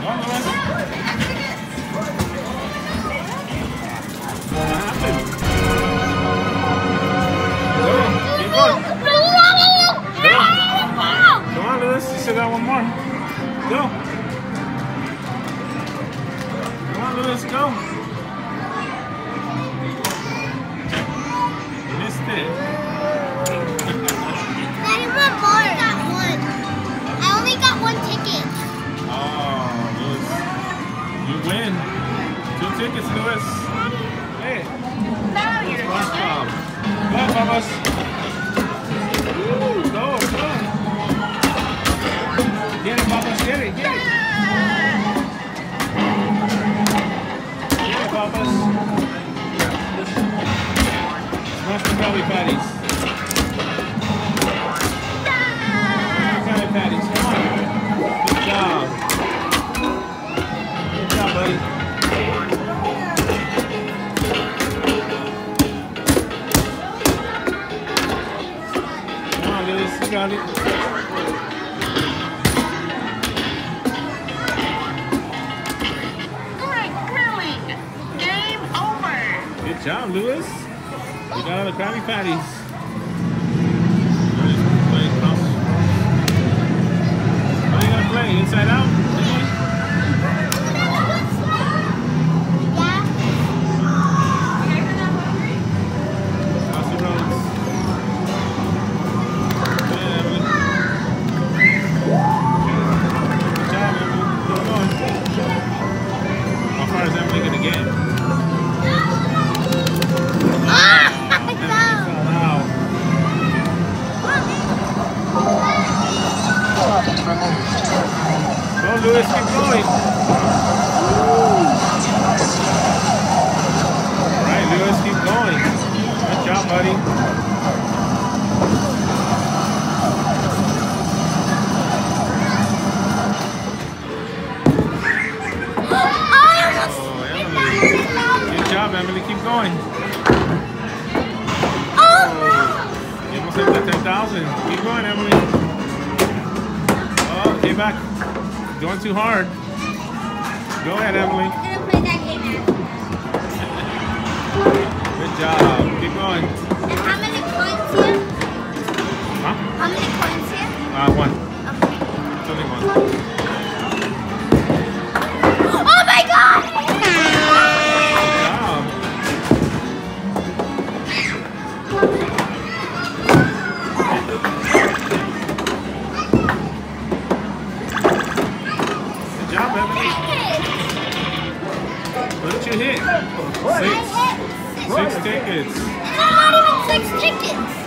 What happened? Go. Keep going. Come on, Lewis. You still got one more. Go. Come on, Lewis. Go. You missed it. Daddy, one more. I got one. I only got one ticket. Oh, Lewis. You win. 2 tickets, Lewis. Hey. Nice job. Go on, Thomas. Woo, go. Get it, Thomas. Get it. Get it, Thomas. Smash the belly patties. Belly patties. Come on. Good job. Good job, buddy. Come on, Lewis. You got it. Good job, Lewis. You got all the Krabby Patties. What are you gonna play? Inside Out? Cross the roads. Yeah, Emily. Good job, Emily. Keep going. How far is Emily gonna get? Go, Lewis, keep going. Alright, Lewis, keep going. Good job, buddy. Oh, Emily. Good job, Emily. Keep going. Oh, you almost hit the 10,000. Keep going, Emily. Oh, stay back. Going too hard. Go ahead, Emily. I'm gonna play that game now. Good job. Keep going. And how many coins here? Huh? How many coins here? 1. Okay. It's only 1. Oh my god! Good job. Good job, Emily. What did you hit? 6. 6 tickets. Not even 6 tickets.